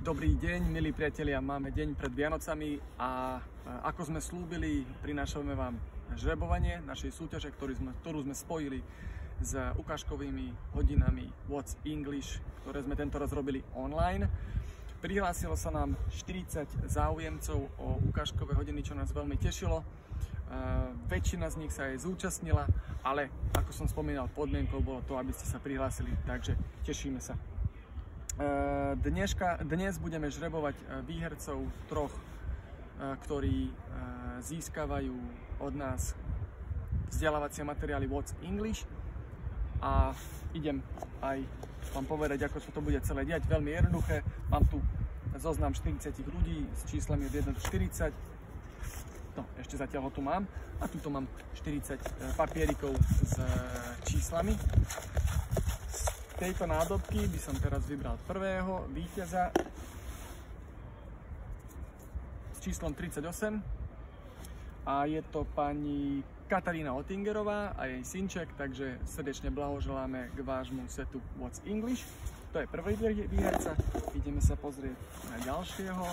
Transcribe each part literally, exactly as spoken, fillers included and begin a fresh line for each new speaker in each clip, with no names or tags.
Dobrý deň, milí priatelia, máme deň pred Vianocami a ako sme slúbili, prinášame vám žrebovanie našej súťaže, ktorú sme, ktorú sme spojili s ukážkovými hodinami What's English, ktoré sme tento raz robili online. Prihlásilo sa nám štyridsať záujemcov o ukážkové hodiny, čo nás veľmi tešilo. Väčšina z nich sa aj zúčastnila, ale ako som spomínal, podmienkou bolo to, aby ste sa prihlásili, takže tešíme sa. Dneska, dnes budeme žrebovať výhercov troch, ktorí získavajú od nás vzdelávacie materiály What's English, a idem aj vám povedať, ako sa to bude celé diať. Veľmi jednoduché, mám tu zoznam štyridsať ľudí s číslami od jeden do štyridsať. No, ešte zatiaľ ho tu mám. A tuto mám štyridsať papierikov s číslami. Z tejto nádobky by som teraz vybral prvého víťaza s číslom tridsaťosem. A je to pani Katarína Ottingerová a jej synček, takže srdečne blahoželáme k vášmu setu What's English. To je prvý výherca. Ideme sa pozrieť na ďalšieho.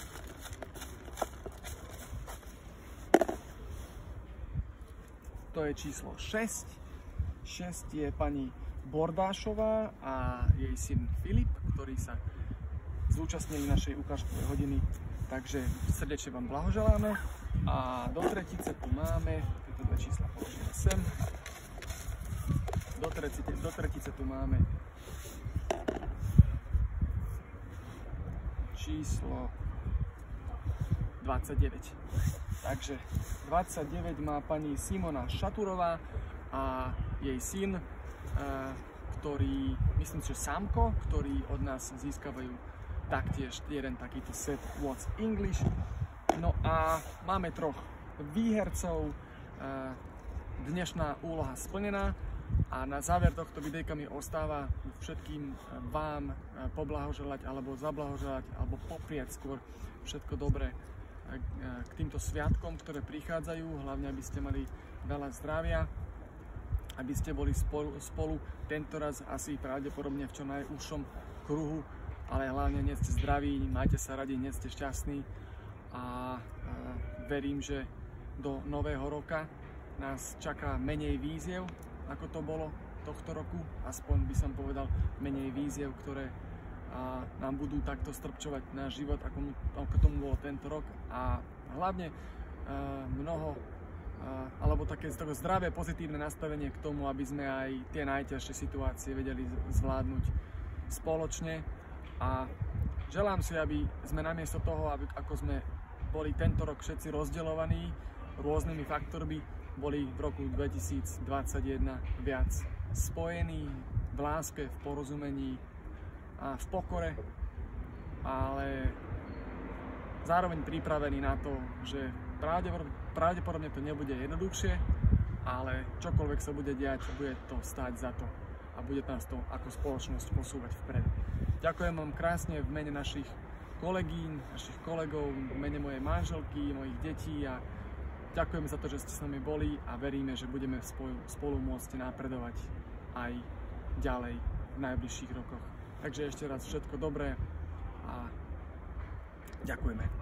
To je číslo šesť. šesť je pani Bordášová a jej syn Filip, ktorí sa zúčastnili našej ukážkovej hodiny. Takže srdečne vám blahoželáme. A do tretice tu máme, tieto dve čísla položíme sem. Do tretice, do tretice tu máme číslo dvadsaťdeväť. Takže dvadsaťdeväť má pani Simona Šaturová a jej syn, ktorý, myslím si, že Samko, ktorý od nás získavajú taktiež jeden takýto set What's English. No a máme troch výhercov. Dnešná úloha splnená a na záver tohto videjka mi ostáva všetkým vám poblahoželať alebo zablahoželať alebo popriať skôr všetko dobré k týmto sviatkom, ktoré prichádzajú, hlavne aby ste mali veľa zdravia, aby ste boli spolu, spolu tentoraz asi pravdepodobne v čo najúžšom kruhu, ale hlavne nie ste zdraví, majte sa radi, nie ste šťastní. A verím, že do nového roka nás čaká menej výziev, ako to bolo tohto roku. Aspoň by som povedal menej výziev, ktoré nám budú takto strpčovať náš život, ako, ako tomu bolo tento rok. A hlavne mnoho, alebo také zdravé, pozitívne nastavenie k tomu, aby sme aj tie najťažšie situácie vedeli zvládnuť spoločne. A želám si, aby sme namiesto toho, aby, ako sme boli tento rok všetci rozdeľovaní rôznymi faktormi, boli v roku dvetisícdvadsaťjeden viac spojení v láske, v porozumení a v pokore, ale zároveň pripravení na to, že pravdepodobne to nebude jednoduchšie, ale čokoľvek sa bude diať, bude to stáť za to a bude nás to ako spoločnosť posúvať vpred. Ďakujem vám krásne v mene našich kolegín, našich kolegov, v mene mojej manželky, mojich detí a ďakujeme za to, že ste s nami boli a veríme, že budeme spolu, spolu môcť napredovať aj ďalej v najbližších rokoch. Takže ešte raz všetko dobré a ďakujeme.